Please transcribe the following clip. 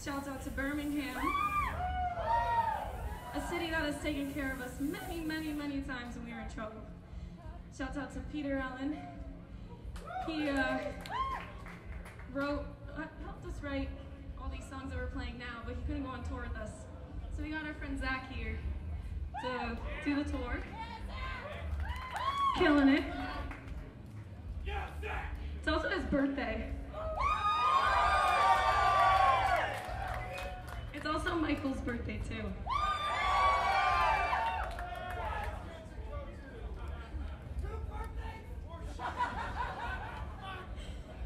Shouts out to Birmingham, a city that has taken care of us many, many, many times when we were in trouble. Shouts out to Peter Allen. He helped us write all these songs that we're playing now, but he couldn't go on tour with us. So we got our friend Zach here to do the tour. Killing it. It's also his birthday. It's also Michael's birthday too.